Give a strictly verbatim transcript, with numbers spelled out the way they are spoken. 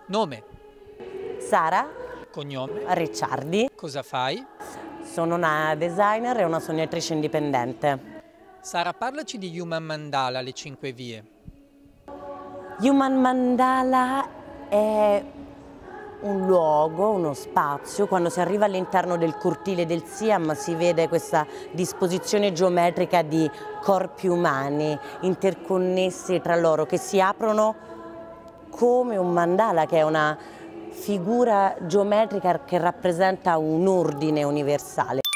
Nome, Sara cognome, Ricciardi, cosa fai? sono una designer e una sognatrice indipendente. Sara, parlaci di Human Mandala, le cinque vie. Human Mandala è un luogo, uno spazio. Quando si arriva all'interno del cortile del Siam si vede questa disposizione geometrica di corpi umani interconnessi tra loro che si aprono come un mandala, che è una figura geometrica che rappresenta un ordine universale.